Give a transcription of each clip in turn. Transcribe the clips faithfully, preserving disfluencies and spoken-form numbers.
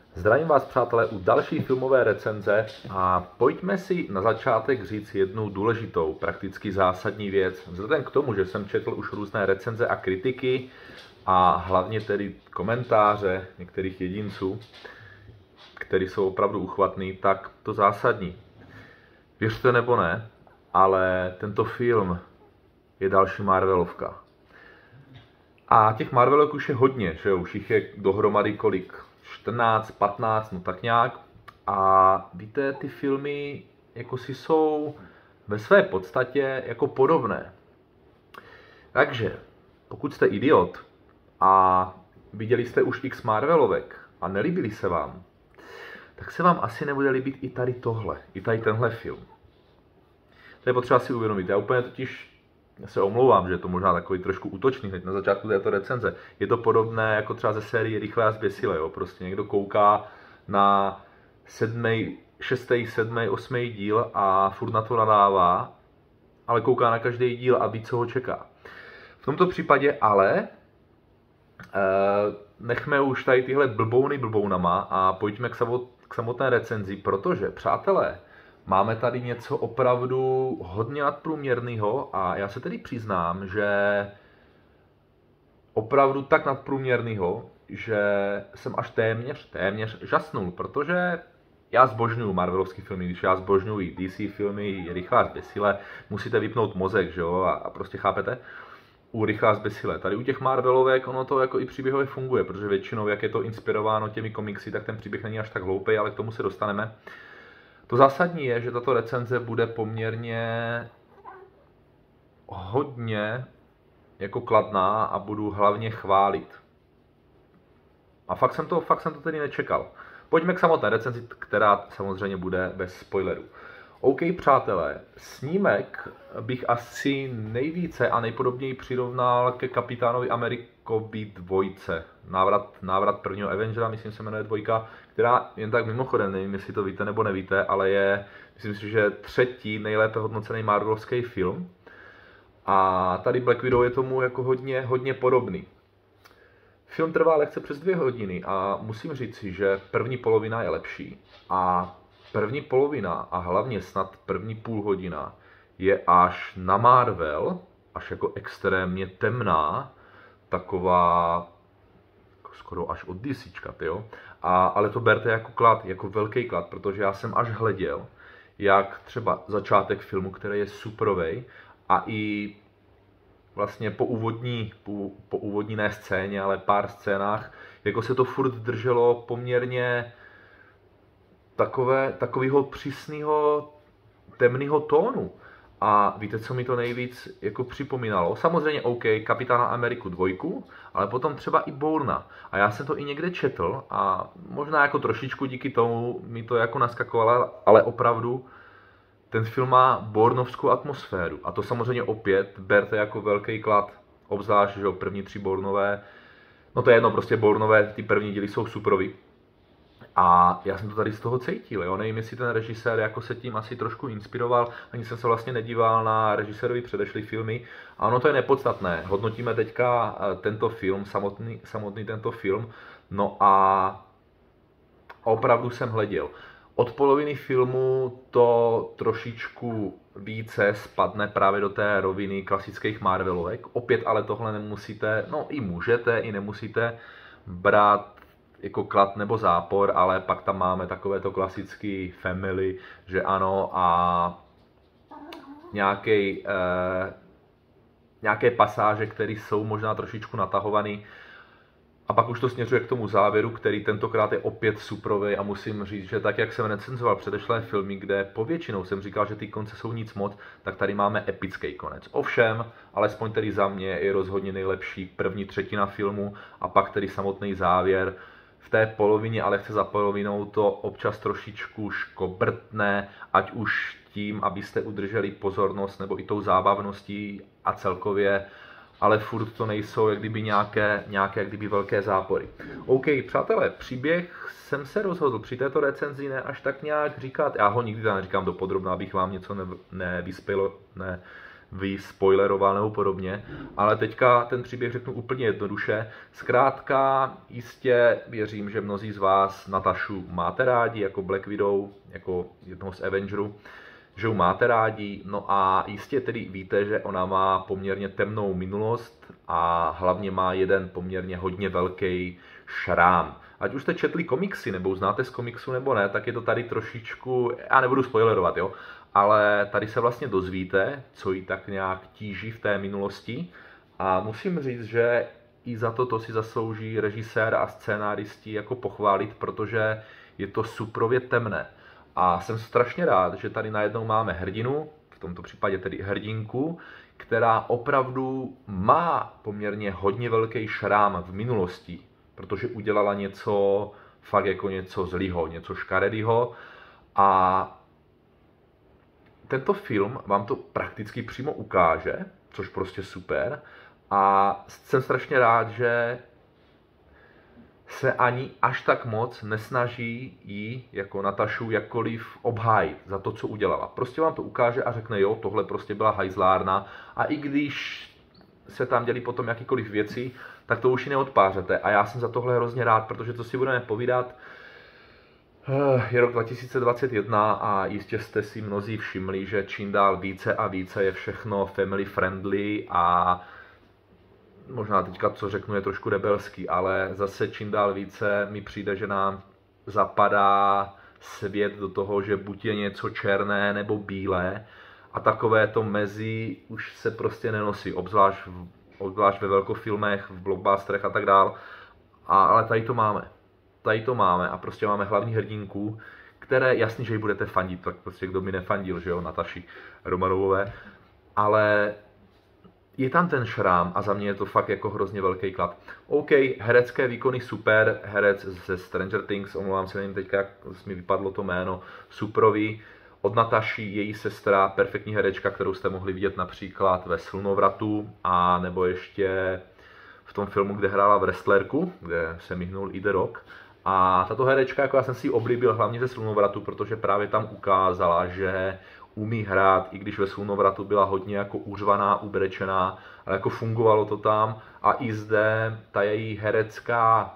Zdravím vás, přátelé, u další filmové recenze a pojďme si na začátek říct jednu důležitou, prakticky zásadní věc. Vzhledem k tomu, že jsem četl už různé recenze a kritiky a hlavně tedy komentáře některých jedinců, kteří jsou opravdu uchvatný, tak to zásadní. Věřte nebo ne, ale tento film je další Marvelovka. A těch Marvelovek už je hodně, že už jich je dohromady kolik? čtrnáct, patnáct, no tak nějak. A víte, ty filmy jako si jsou ve své podstatě jako podobné. Takže, pokud jste idiot a viděli jste už x Marvelovek a nelíbili se vám, tak se vám asi nebude líbit i tady tohle, i tady tenhle film. To je potřeba si uvědomit. Já úplně totiž se omlouvám, že je to možná takový trošku útočný hned na začátku této recenze. Je to podobné jako třeba ze série Rychlé a zběsilé, jo. Prostě někdo kouká na sedmý, šestý, sedmý, osmý díl a furt na to nadává, ale kouká na každý díl a ví, co ho čeká. V tomto případě ale eh, nechme už tady tyhle blbouny blbounama a pojďme k, samot, k samotné recenzi, protože, přátelé, máme tady něco opravdu hodně nadprůměrného a já se tedy přiznám, že opravdu tak nadprůměrného, že jsem až téměř, téměř žasnul, protože já zbožňuju Marvelovské filmy, když já zbožňuji D C filmy, Rychlá a zběsilé, musíte vypnout mozek, že jo, a, a prostě chápete? U Rychlá a zběsilé. Tady u těch Marvelovek ono to jako i příběhově funguje, protože většinou, jak je to inspirováno těmi komiksy, tak ten příběh není až tak hloupý, ale k tomu se dostaneme. To zásadní je, že tato recenze bude poměrně hodně jako kladná a budu hlavně chválit. A fakt jsem to, fakt jsem to tedy nečekal. Pojďme k samotné recenzi, která samozřejmě bude bez spoilerů. OK, přátelé, snímek bych asi nejvíce a nejpodobněji přirovnal ke Kapitánovi Amerikovi dvojce. Návrat, návrat prvního Avengera, myslím se jmenuje dvojka, která jen tak mimochodem, nevím, jestli to víte nebo nevíte, ale je, myslím si, že třetí nejlépe hodnocený Marvelovský film. A tady Black Widow je tomu jako hodně, hodně podobný. Film trvá lehce přes dvě hodiny a musím říct si, že první polovina je lepší a první polovina a hlavně snad první půl hodina je až na Marvel, až jako extrémně temná, taková skoro až od DCčka, jo. A, ale to berte jako klad, jako velký klad, protože já jsem až hleděl, jak třeba začátek filmu, který je superovej a i vlastně po úvodní, po, po úvodní ne scéně, ale pár scénách, jako se to furt drželo poměrně takové, takového přísného temného tónu. A víte, co mi to nejvíc jako připomínalo? Samozřejmě OK, Kapitána Ameriku dvojku, ale potom třeba i Bourna. A já jsem to i někde četl a možná jako trošičku díky tomu mi to jako naskakovalo, ale opravdu ten film má bournovskou atmosféru. A to samozřejmě opět berte jako velký klad, obzvlášť, že první tři Bournové, no to je jedno, prostě Bournové, ty první díly jsou superový. A já jsem to tady z toho cítil, jo? Nevím, jestli ten režisér jako se tím asi trošku inspiroval, ani jsem se vlastně nedíval na režisérovi předešlý filmy. A ono to je nepodstatné, hodnotíme teďka tento film, samotný, samotný tento film, no a opravdu jsem hleděl. Od poloviny filmu to trošičku více spadne právě do té roviny klasických Marvelovek. Opět ale tohle nemusíte, no i můžete, i nemusíte brát jako klad nebo zápor, ale pak tam máme takovéto klasický family, že ano, a nějaký, eh, nějaké pasáže, které jsou možná trošičku natahované. A pak už to směřuje k tomu závěru, který tentokrát je opět suprovej a musím říct, že tak, jak jsem recenzoval předešlé filmy, kde povětšinou jsem říkal, že ty konce jsou nic moc, tak tady máme epický konec. Ovšem, alespoň tedy za mě je rozhodně nejlepší první třetina filmu a pak tedy samotný závěr. V té polovině, ale chce za polovinou to občas trošičku škobrtne, ať už tím, abyste udrželi pozornost, nebo i tou zábavností a celkově, ale furt to nejsou jak kdyby nějaké, nějaké jak kdyby velké zápory. OK, přátelé, příběh jsem se rozhodl při této recenzi ne až tak nějak říkat, já ho nikdy neříkám dopodrobna, abych vám něco nevyspělo, ne, vyspoileroval nebo podobně, ale teďka ten příběh řeknu úplně jednoduše. Zkrátka jistě věřím, že mnozí z vás Natašu máte rádi jako Black Widow, jako jednoho z Avengerů, že ji máte rádi, no a jistě tedy víte, že ona má poměrně temnou minulost a hlavně má jeden poměrně hodně velký šrám. Ať už jste četli komiksy, nebo znáte z komiksu nebo ne, tak je to tady trošičku, já nebudu spoilerovat, jo, ale tady se vlastně dozvíte, co jí tak nějak tíží v té minulosti a musím říct, že i za to, to si zaslouží režisér a scénáristi jako pochválit, protože je to suprově temné. A jsem strašně rád, že tady najednou máme hrdinu, v tomto případě tedy hrdinku, která opravdu má poměrně hodně velký šrám v minulosti, protože udělala něco fakt jako něco zlýho, něco škaredýho. A tento film vám to prakticky přímo ukáže, což prostě super. A jsem strašně rád, že se ani až tak moc nesnaží jí jako Natašu jakkoliv obhájit za to, co udělala. Prostě vám to ukáže a řekne, jo, tohle prostě byla hajzlárna a i když se tam dělí potom jakýkoliv věci, tak to už ji neodpářete. A já jsem za tohle hrozně rád, protože co si budeme povídat, je rok dva tisíce dvacet jedna a jistě jste si mnozí všimli, že čím dál více a více je všechno family friendly a možná teďka, co řeknu, je trošku rebelský, ale zase čím dál více mi přijde, že nám zapadá svět do toho, že buď je něco černé nebo bílé a takové to mezi už se prostě nenosí, obzvlášť, v, obzvlášť ve velkofilmech, v blockbusterech a tak dál. A, ale tady to máme. Tady to máme a prostě máme hlavní hrdinku, které, jasný, že ji budete fandit, tak prostě kdo mi nefandil, že jo, Nataši Romanovové, ale je tam ten šrám a za mě je to fakt jako hrozně velký klad. OK, herecké výkony super, herec ze Stranger Things, omlouvám se, nevím teďka, jak mi vypadlo to jméno, superový. Od Nataši, její sestra, perfektní herečka, kterou jste mohli vidět například ve Slunovratu a nebo ještě v tom filmu, kde hrála v Wrestlerku, kde se myhnul i The Rock. A tato herečka, jako já jsem si ji oblíbil hlavně ze Slunovratu, protože právě tam ukázala, že umí hrát, i když ve Slunovratu byla hodně jako uřvaná, ubrečená, ale jako fungovalo to tam a i zde ta její herecká,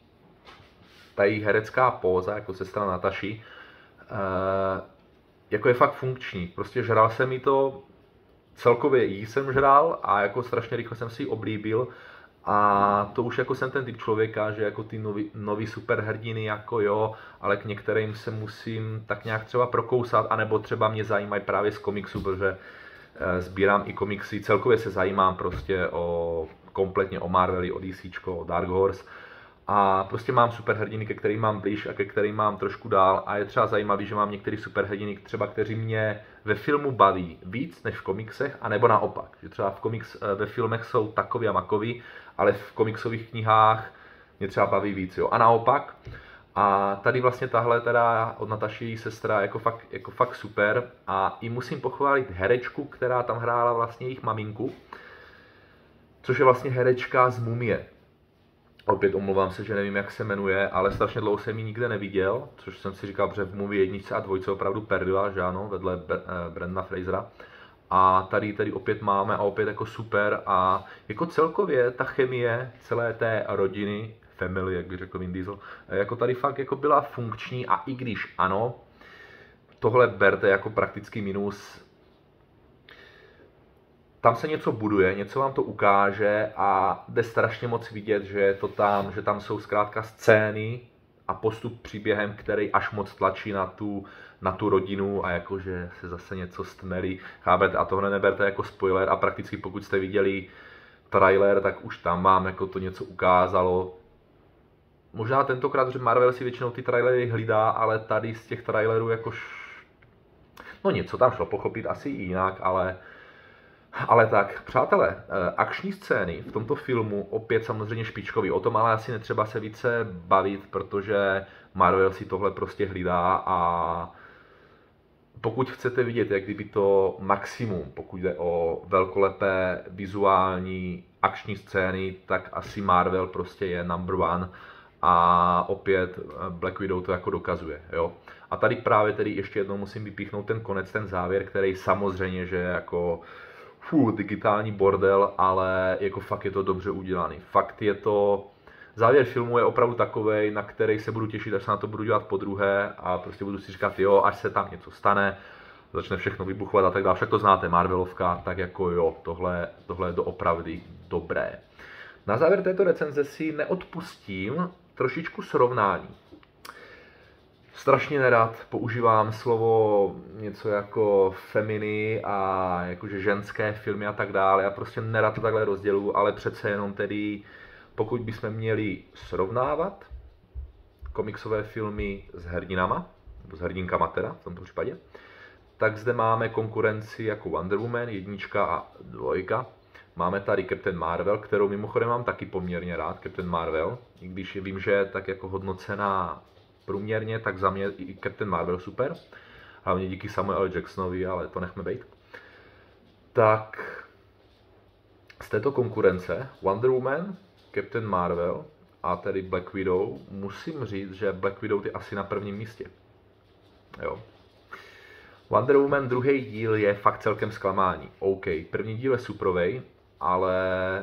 ta její herecká póza, jako sestra Nataši, eh, jako je fakt funkční. Prostě žral se mi to, celkově jí jsem žral a jako strašně rychle jsem si ji oblíbil. A to už jako jsem ten typ člověka, že jako ty nový, nový superhrdiny jako jo, ale k některým se musím tak nějak třeba prokousat, anebo třeba mě zajímají právě z komiksu, protože e, sbírám i komiksy, celkově se zajímám prostě o kompletně o Marveli, o DCčko, o Dark Horse a prostě mám superhrdiny, ke kterým mám blíž a ke kterým mám trošku dál a je třeba zajímavý, že mám některé superhrdiny, třeba kteří mě ve filmu baví víc než v komiksech, anebo naopak, že třeba v komiks, ve filmech jsou takový a makový, ale v komiksových knihách mě třeba baví víc, jo. A naopak, a tady vlastně tahle teda od Nataši, její sestra, jako fakt, jako fakt super a i musím pochválit herečku, která tam hrála vlastně jejich maminku, což je vlastně herečka z Mumie. Opět omlouvám se, že nevím, jak se jmenuje, ale strašně dlouho jsem ji nikde neviděl, což jsem si říkal, že v Mumii jedničce a dvojce opravdu perdila, že ano, vedle Brendana Frasera. A tady tady opět máme a opět jako super a jako celkově ta chemie celé té rodiny, family, jak by řekl Vin Diesel, jako tady fakt jako byla funkční a i když ano, tohle berte jako praktický minus, tam se něco buduje, něco vám to ukáže a jde strašně moc vidět, že je to tam, že tam jsou zkrátka scény a postup příběhem, který až moc tlačí na tu, na tu rodinu a jakože se zase něco stmelí. Chápete? A tohle neberte jako spoiler a prakticky pokud jste viděli trailer, tak už tam vám jako to něco ukázalo. Možná tentokrát, že Marvel si většinou ty trailery hlídá, ale tady z těch trailerů jakož... No něco tam šlo pochopit asi i jinak, ale... Ale tak, přátelé, akční scény v tomto filmu opět samozřejmě špičkový. O tom ale asi netřeba se více bavit, protože Marvel si tohle prostě hlídá a pokud chcete vidět, jak kdyby to maximum, pokud jde o velkolepé vizuální akční scény, tak asi Marvel prostě je number one a opět Black Widow to jako dokazuje, jo. A tady právě tedy ještě jednou musím vypíchnout ten konec, ten závěr, který samozřejmě, že jako fů, digitální bordel, ale jako fakt je to dobře udělaný. Fakt je to, závěr filmu je opravdu takovej, na který se budu těšit, až se na to budu dělat podruhé a prostě budu si říkat, jo, až se tam něco stane, začne všechno vybuchovat a tak dále. Však to znáte, Marvelovka, tak jako jo, tohle, tohle je doopravdy dobré. Na závěr této recenze si neodpustím trošičku srovnání. Strašně nerad používám slovo něco jako feminy a jakože ženské filmy a tak dále. Já prostě nerad to takhle rozděluji, ale přece jenom tedy, pokud bychom měli srovnávat komiksové filmy s hrdinama, nebo s hrdinkama teda v tomto případě, tak zde máme konkurenci jako Wonder Woman, jednička a dvojka. Máme tady Captain Marvel, kterou mimochodem mám taky poměrně rád, Captain Marvel, i když vím, že je tak jako hodnocená průměrně, tak za mě i Captain Marvel super. Hlavně díky Samuel L. Jacksonovi, ale to nechme být. Tak z této konkurence Wonder Woman, Captain Marvel a tedy Black Widow musím říct, že Black Widow je asi na prvním místě. Jo. Wonder Woman druhý díl je fakt celkem zklamání. OK, první díl je suprovej, ale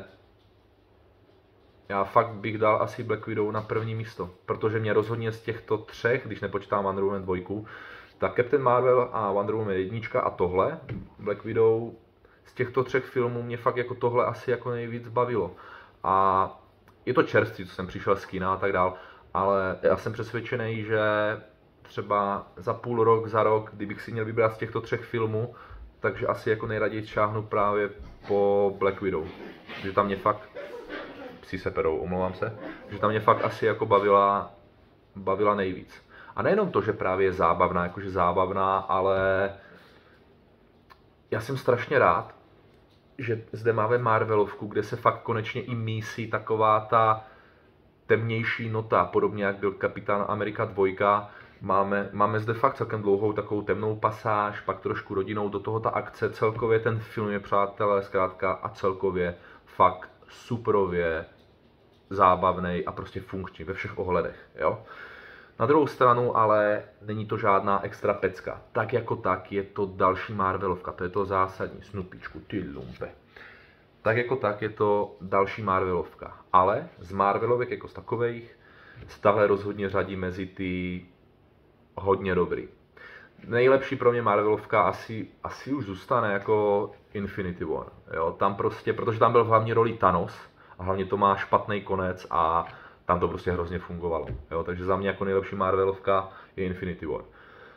já fakt bych dal asi Black Widow na první místo, protože mě rozhodně z těchto třech, když nepočítám Wonder Woman dvojku, tak Captain Marvel a Wonder Woman jednička a tohle, Black Widow, z těchto třech filmů mě fakt jako tohle asi jako nejvíc bavilo. A je to čerstvý, co jsem přišel z kina a tak dál, ale já jsem přesvědčený, že třeba za půl rok, za rok, kdybych si měl vybrat z těchto třech filmů, takže asi jako nejraději šáhnu právě po Black Widow. Že tam mě fakt, psi se perou, omlouvám se, že tam mě fakt asi jako bavila, bavila nejvíc. A nejenom to, že právě je zábavná, jakože zábavná, ale já jsem strašně rád, že zde máme Marvelovku, kde se fakt konečně i mísí taková ta temnější nota, podobně jak byl Kapitán Amerika dvojka. Máme, máme zde fakt celkem dlouhou takovou temnou pasáž, pak trošku rodinou, do toho ta akce, celkově ten film je, přátelé, zkrátka a celkově fakt superově zábavnej a prostě funkční ve všech ohledech, jo. Na druhou stranu ale není to žádná extra pecka. Tak jako tak je to další Marvelovka, to je to zásadní, Snupíčku, ty lumpe. Tak jako tak je to další Marvelovka, ale z Marvelovek jako z takových se tahle rozhodně řadí mezi ty hodně dobrý. Nejlepší pro mě Marvelovka asi, asi už zůstane jako Infinity War, jo, tam prostě, protože tam byl v hlavní roli Thanos a hlavně to má špatný konec a tam to prostě hrozně fungovalo, jo, takže za mě jako nejlepší Marvelovka je Infinity War.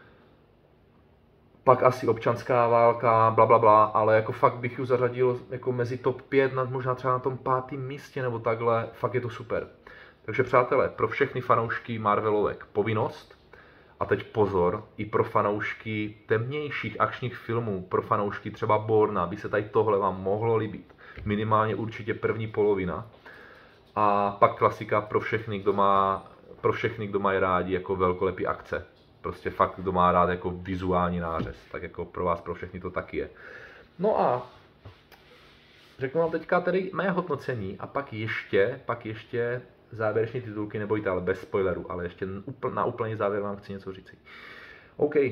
Pak asi občanská válka, bla, bla, bla, ale jako fakt bych ji zařadil jako mezi top pět, možná třeba na tom pátém místě nebo takhle, fakt je to super. Takže přátelé, pro všechny fanoušky Marvelovek povinnost, a teď pozor, i pro fanoušky temnějších akčních filmů, pro fanoušky třeba Borna, by se tady tohle vám mohlo líbit. Minimálně určitě první polovina. A pak klasika pro všechny, kdo má, pro všechny, kdo mají rádi jako velkolepý akce. Prostě fakt, kdo má rád jako vizuální nářez. Tak jako pro vás, pro všechny to taky je. No a řeknu vám teďka tedy mé hodnocení a pak ještě, pak ještě závěreční titulky, nebojte, ale bez spoilerů, ale ještě na úplný závěr vám chci něco říct. OK, uh,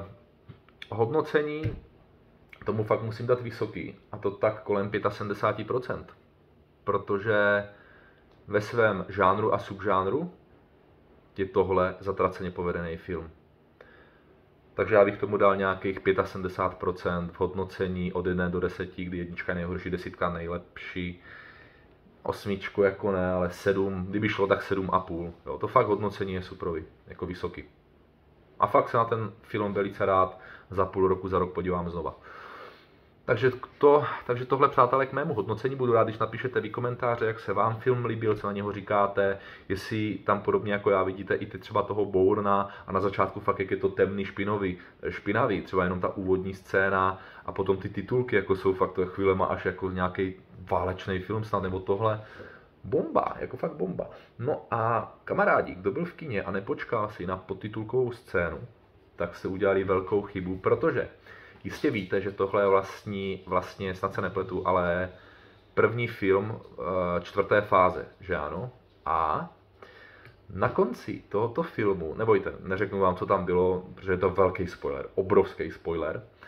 hodnocení tomu fakt musím dát vysoký, a to tak kolem sedmdesát pět procent, protože ve svém žánru a subžánru je tohle zatraceně povedený film. Takže já bych tomu dal nějakých sedmdesát pět procent v hodnocení od jedné do deseti, kdy jednička je nejhorší, desítka nejlepší, osmičku jako ne, ale sedm, kdyby šlo, tak sedm a půl. Jo, to fakt hodnocení je superový, jako vysoký. A fakt se na ten film velice rád za půl roku, za rok podívám znova. Takže, to, takže tohle, přátelé, k mému hodnocení budu rád, když napíšete vy komentáře, jak se vám film líbil, co na něho říkáte, jestli tam podobně jako já vidíte i ty třeba toho Bourna a na začátku fakt, jak je to temný, špinový, špinavý, třeba jenom ta úvodní scéna a potom ty titulky, jako jsou fakt to chvílema až jako nějaký válečný film snad, nebo tohle. Bomba, jako fakt bomba. No a kamarádi, kdo byl v kině a nepočkal si na podtitulkovou scénu, tak se udělali velkou chybu, protože jistě víte, že tohle je vlastní, vlastně, snad se nepletu, ale první film čtvrté fáze, že ano? A na konci tohoto filmu, nebojte, neřeknu vám, co tam bylo, protože je to velký spoiler, obrovský spoiler,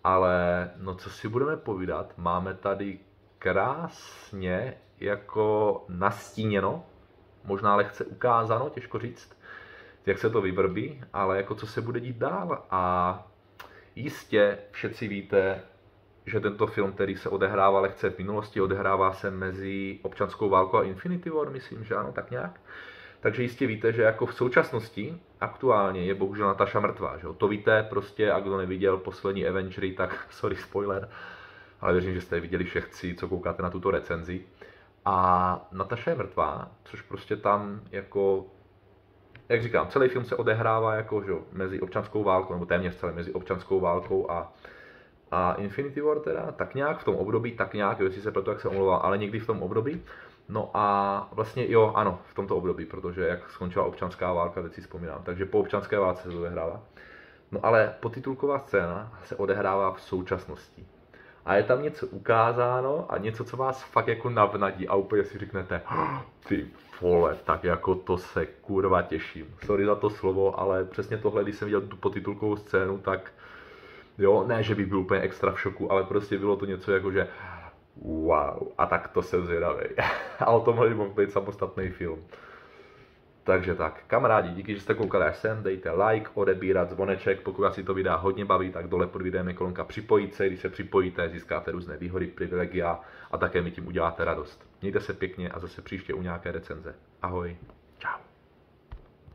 Ale no co si budeme povídat, máme tady krásně jako nastíněno, možná lehce ukázáno, těžko říct, jak se to vyvrbí, ale jako co se bude dít dál. A jistě všetci víte, že tento film, který se odehrává lehce v minulosti, odehrává se mezi občanskou válkou a Infinity War, myslím, že ano, tak nějak. Takže jistě víte, že jako v současnosti aktuálně je bohužel Natasha mrtvá, že jo? To víte prostě, a kdo neviděl poslední Avengery, tak sorry spoiler, ale věřím, že jste viděli všetci, co koukáte na tuto recenzi. A Natasha je mrtvá, což prostě tam jako, jak říkám, celý film se odehrává jako, že mezi občanskou válkou, nebo téměř celý mezi občanskou válkou a a Infinity War teda, tak nějak v tom období, tak nějak, jestli se proto, jak se omlouvám, ale někdy v tom období. No a vlastně jo, ano, v tomto období, protože jak skončila občanská válka, teď si vzpomínám, takže po občanské válce se to odehrává. No ale potitulková scéna se odehrává v současnosti. A je tam něco ukázáno a něco, co vás fakt jako navnadí a úplně si řeknete, ty vole, tak jako to se kurva těším. Sorry za to slovo, ale přesně tohle, když jsem viděl tu potitulkovou scénu, tak jo, ne, že bych byl úplně extra v šoku, ale prostě bylo to něco jako, že wow, a tak to jsem zvědavý. A o tomhle by mohl být samostatný film. Takže tak, kamarádi, díky, že jste koukali až sem, dejte like, odebírat zvoneček, pokud vás si to videa hodně baví, tak dole pod videem je kolonka připojit se, když se připojíte, získáte různé výhody, privilegia a také mi tím uděláte radost. Mějte se pěkně a zase příště u nějaké recenze. Ahoj.